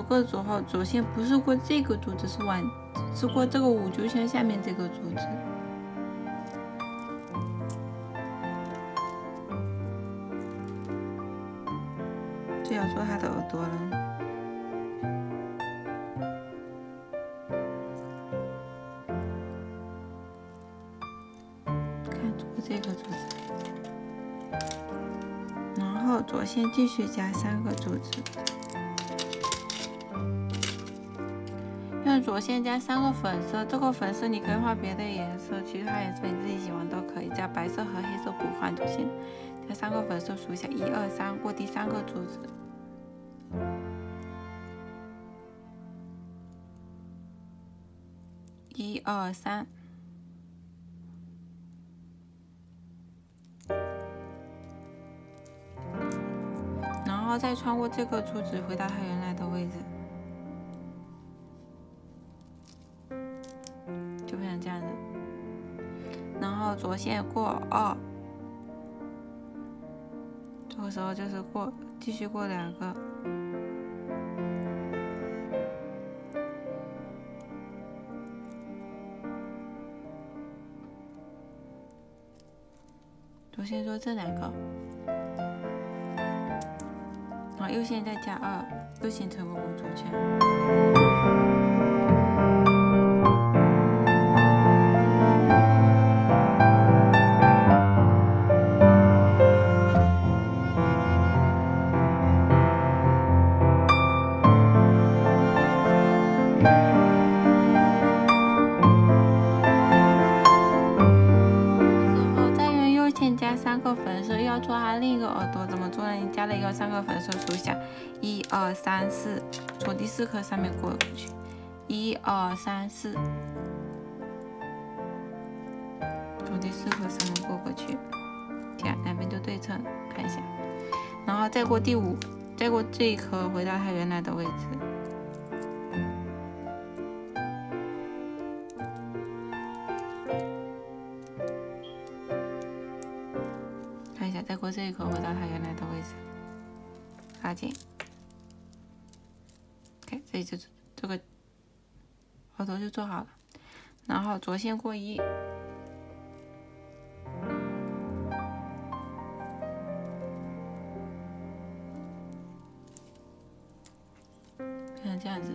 个组后，左线不是过这个柱子，是过这个5就线下面这个柱子。就要做它的耳朵了。看过这个柱子。 然后左线继续加3个柱子，用左线加3个粉色，这个粉色你可以画别的颜色，其他颜色你自己喜欢都可以，加白色和黑色补换就行。加3个粉色数一下，1、2、3，过第3个柱子。1、2、3。 然后再穿过这个柱子回到它原来的位置，就变成这样子。然后左线过2，这个时候就是继续过2个。左线做这2个。 然后右线再加2，又形成个5组圈。之后再用右线加3个粉色，要做它另一个耳朵，怎么做呢？你加了3个粉色，数一下，1、2、3、4，从第4颗上面过去，1、2、3、4，从第4颗上面过去，这样两边就对称，看一下，然后再过第5，再过这一颗回到它原来的位置。 看一下，再过这一颗回到它原来的位置，拉紧。OK， 这里就这个耳朵就做好了。然后左线过1，变成这样子。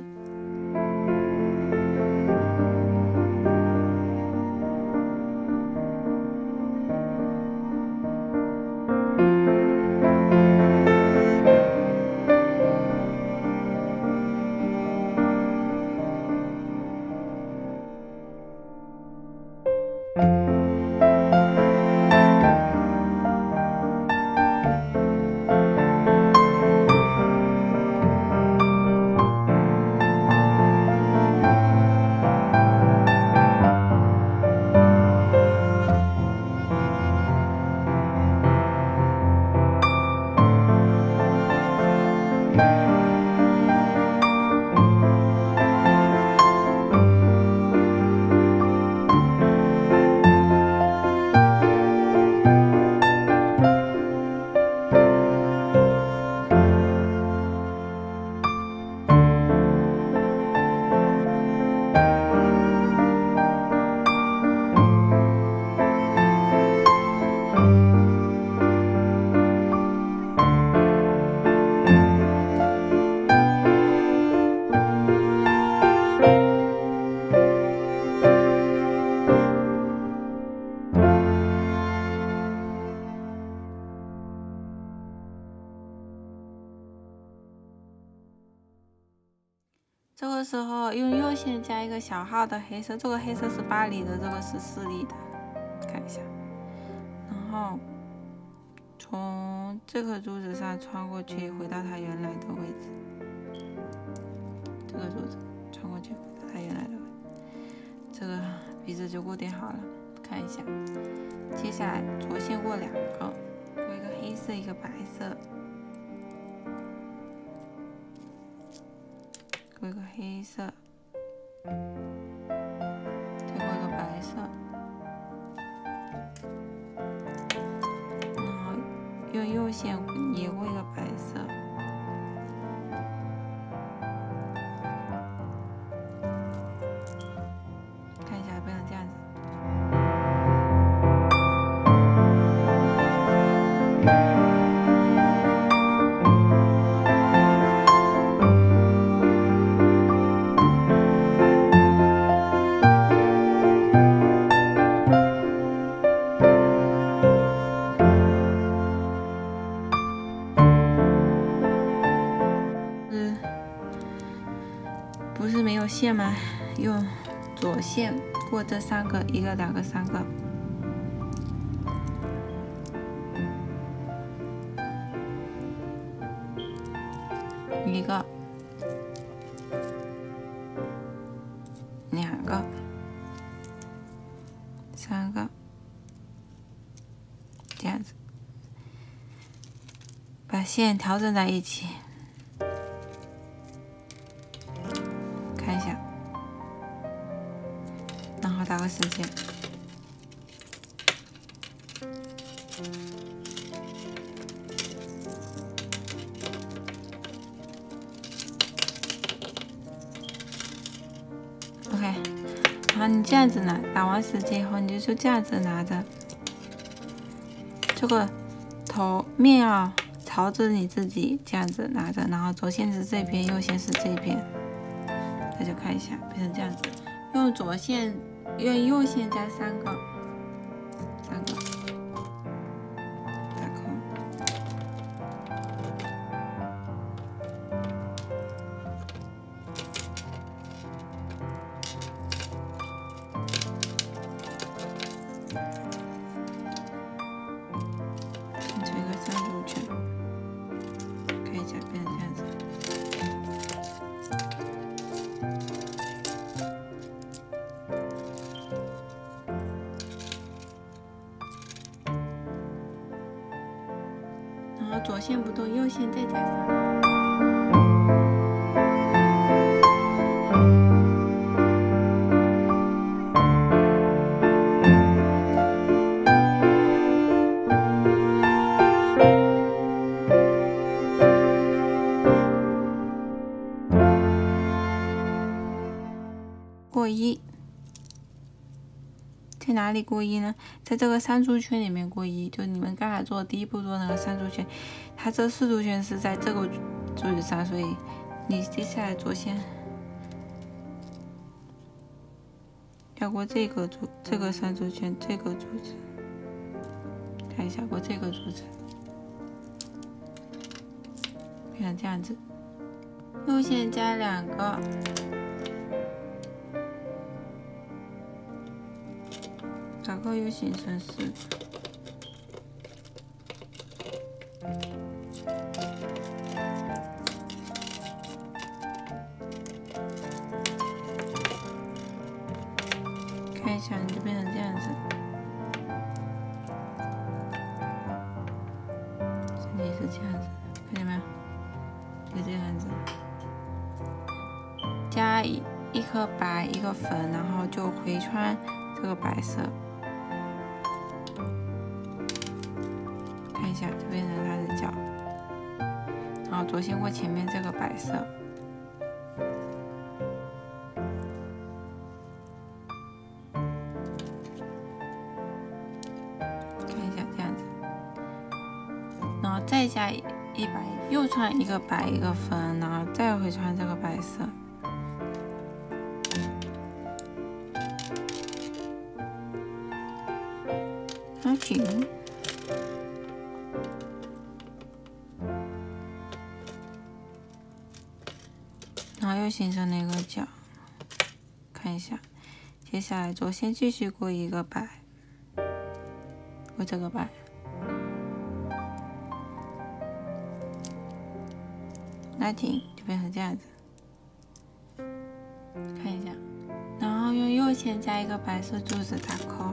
这个时候用右线加一个小号的黑色，这个黑色是8厘的，这个是4厘的，看一下。然后从这颗珠子上穿过去，回到它原来的位置。这个珠子穿过去，回到它原来的位置。这个鼻子就固定好了，看一下。接下来左线过2个，过一个黑色，一个白色。 过一个黑色，再过一个白色，然后用右线也过一个白色， 不是没有线吗？用左线过这3个，1个、2个、3个。1个、2个、3个，这样子，把线调整在一起，看一下，然后打个时间。OK， 然后你这样子拿，打完时间以后，你就这样子拿着，这个头面要朝着你自己这样子拿着，然后左线是这边，右线是这边，大家看一下，变成这样子。用左线，用右线加3个，打扣。这个3组圈，看一下变成这样子。然后左线不动，右线再加3。过1，在哪里过1呢？在这个3组圈里面过1，就你们刚才做的第一步做那个3组圈，它这4组圈是在这个柱子上，所以你接下来左线要过这个3组圈，这个柱子，看一下过这个柱子，变成这样子，右线加2个。打扣又形成4个，看一下你就变成这样子，身体是这样子，看见没有？就这样子，加一颗白一个粉，然后就回穿这个白色。看一下，就变成它的脚，然后左线过前面这个白色，看一下这样子，然后再加一白，又穿一个白一个粉，然后再回穿这个白色。好紧。然后又形成了一个角，看一下，接下来左线继续过一个白，过这个白，拉紧就变成这样子，看一下，然后用右线加一个白色柱子打扣。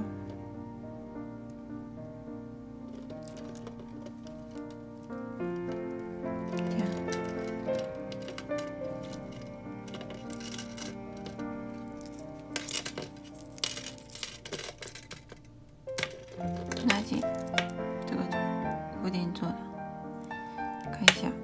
拉紧，这个有点做的，看一下，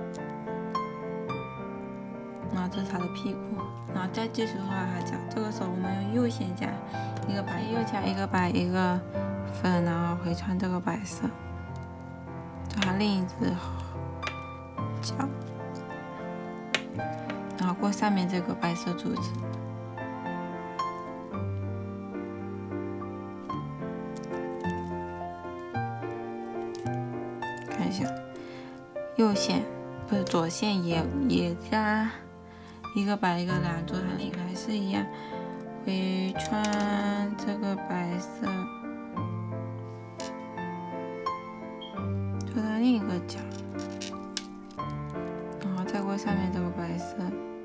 然后这是它的屁股，然后再继续画它脚。这个时候我们用右线加一个白，右加一个白一个粉，然后回穿这个白色，做它另一只脚，然后过上面这个白色柱子。看一下，右线不是左线也加一个白一个蓝做它另还是一样，回穿这个白色，做它另一个角，然后再过上面这个白色。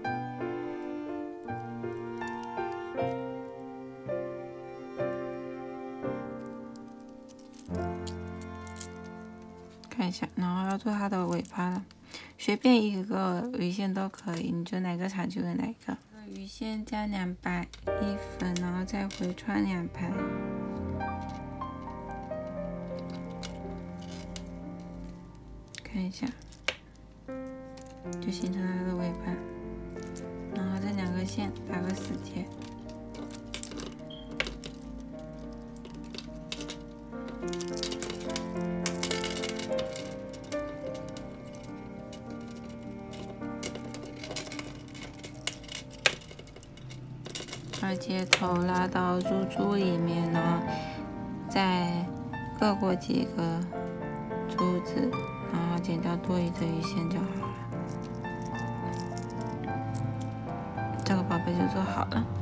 看一下，然后要做它的尾巴了，随便一个鱼线都可以，你就哪个长就用哪个。鱼线加2白1粉，然后再回穿2排，看一下，就形成了它的尾巴。然后这2个线打个死结。把接头拉到珠珠里面，然后再各过几个珠子，然后剪掉多余的鱼线就好了。这个宝贝就做好了。